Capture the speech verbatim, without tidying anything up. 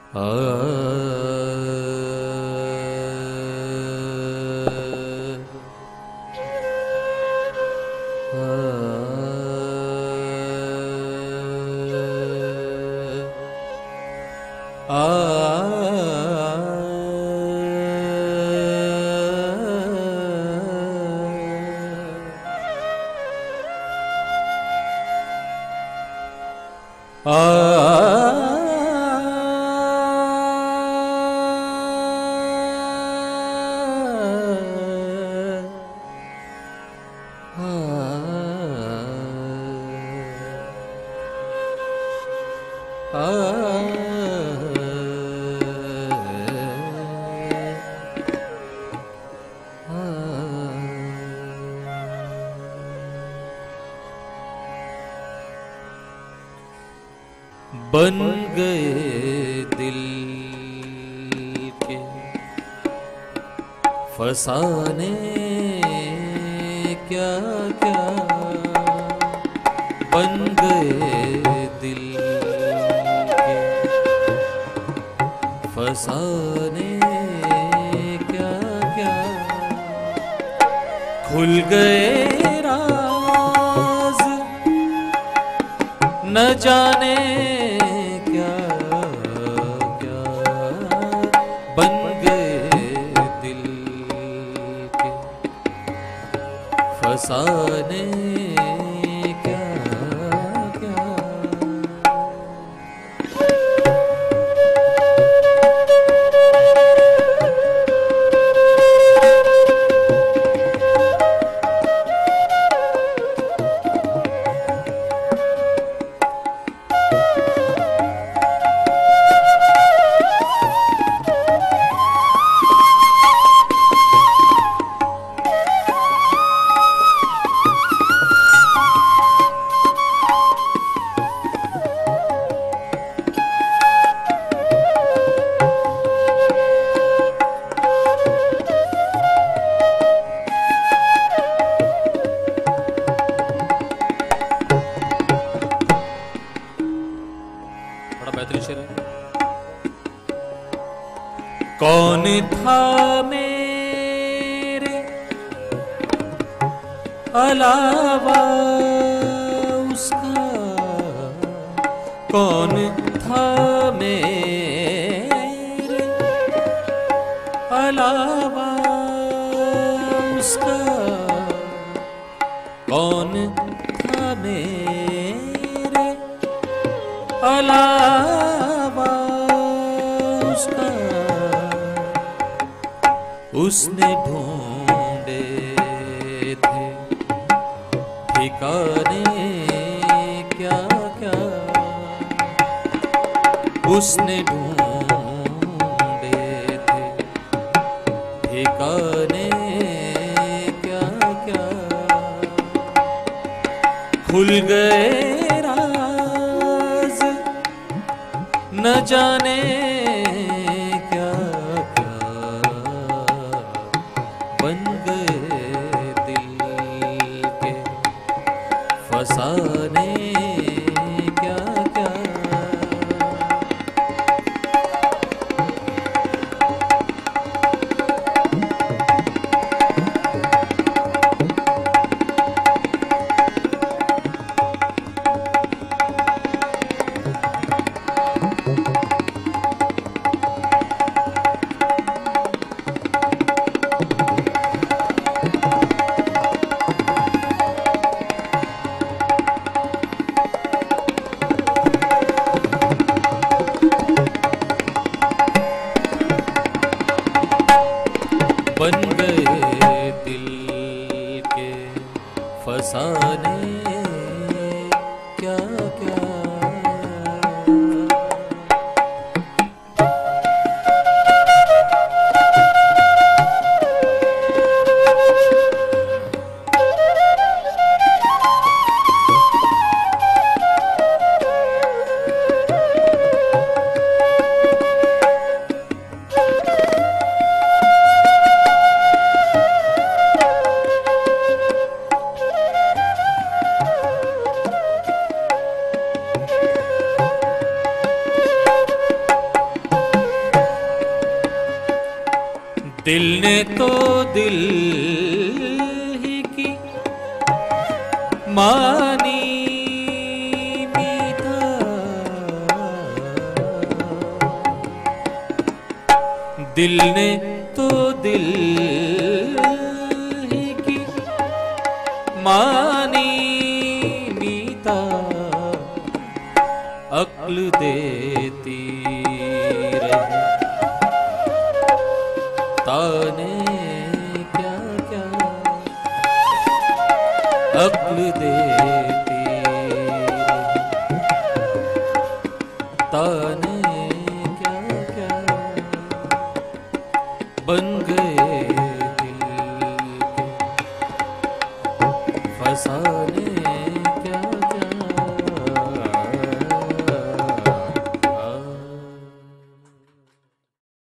बन गए दिल के फसाने क्या क्या, बन गए दिल के फसाने क्या क्या, खुल गए राज न जाने फसाने क्या क्या। कौन था मेरे अलावा उसका, कौन था मेरे अलावा उसका, कौन था मेरे अलावा उसका, उसने ढूंढे थे ठिकाने क्या क्या, उसने ढूंढे थे ठिकाने क्या क्या, खुल गए राज न जाने फसाने क्या क्या। दिल ने तो दिल ही की मानी मीठा, दिल ने तो दिल ही की मानी मीठा, अक्ल देती रही ताने क्या क्या, अक्ल देती रही ताने क्या क्या, बन गए